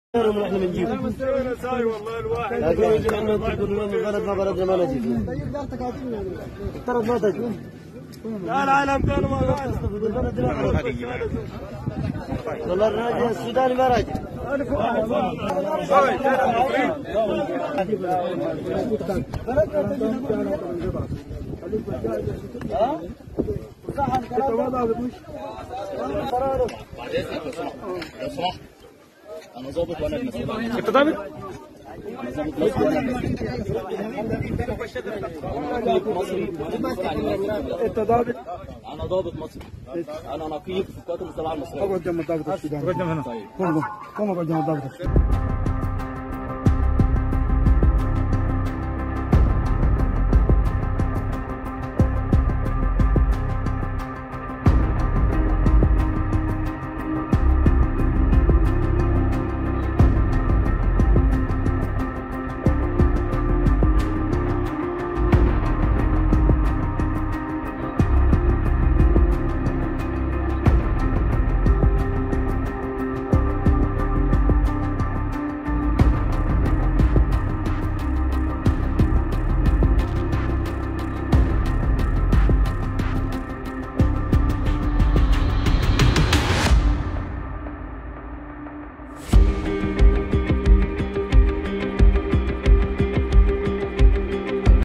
احنا بنجيبه. انا ساي والله الواحد. لكن يجي عندنا تقول لنا الغرض ما غرضنا ما نجيب. الطرد ما تجي. لا العالم كانوا ما قاعد. والله الراجل السوداني ما راجع. انا ظابط وانا انت ضابط؟ مصري. انت ضابط؟ انا ضابط مصري. انا نقيب في القوات المسلحه المصريه. اقعد جنب الضابط السوداني. اقعد جنب هنا. قوم قوم اقعد جنب الضابط.